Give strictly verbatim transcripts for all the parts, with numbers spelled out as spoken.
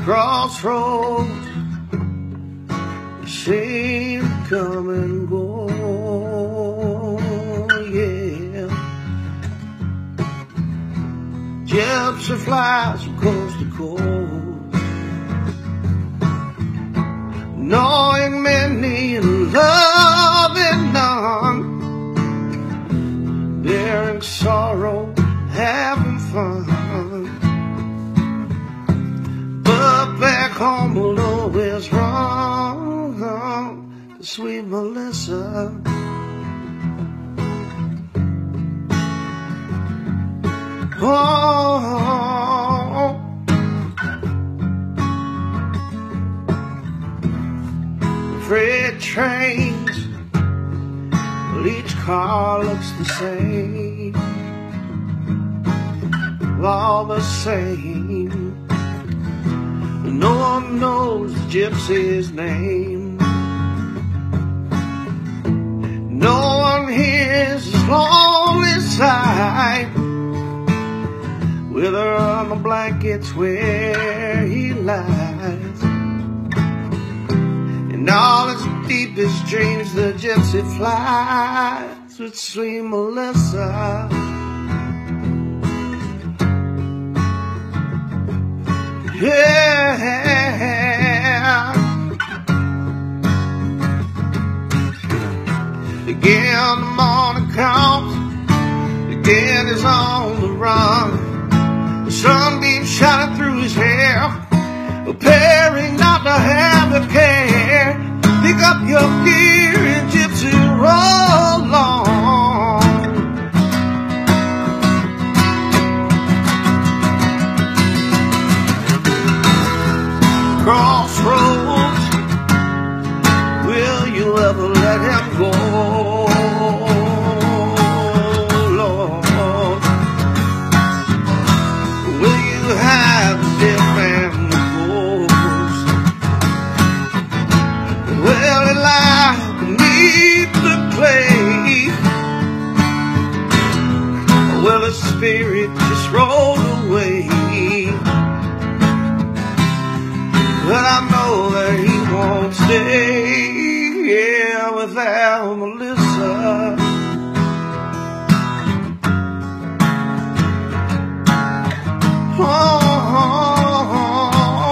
crossroads, seem to come and go, yeah. Gypsy flies from coast to coast, knowing many and loving none, bearing sorrow, having fun. But back home will always run, the sweet Melissa. Oh, freight trains, well, each car looks the same, all the same. No one knows the gypsy's name. No one hears his lonely sigh, with her on the blankets where he lies. In all his deepest dreams, the gypsy flies with sweet Melissa. Yeah. Again the morning comes, again he's on the run. The sunbeams shining through his hair, preparing not to have the care. Pick up your gear and gypsy roll on. Crossroads, will you ever let him go, Lord? Will you have the deaf man the ghost? Will he lie beneath the clay, or will his spirit just roll away? But I know that he won't stay, yeah, without Melissa. Oh,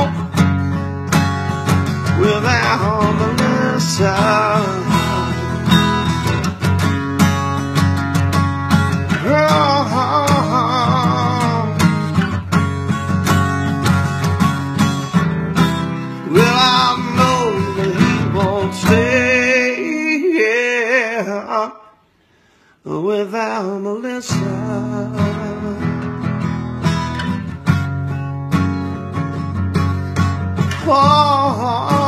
without Melissa. Well, I know that he won't stay, yeah, without Melissa. Oh.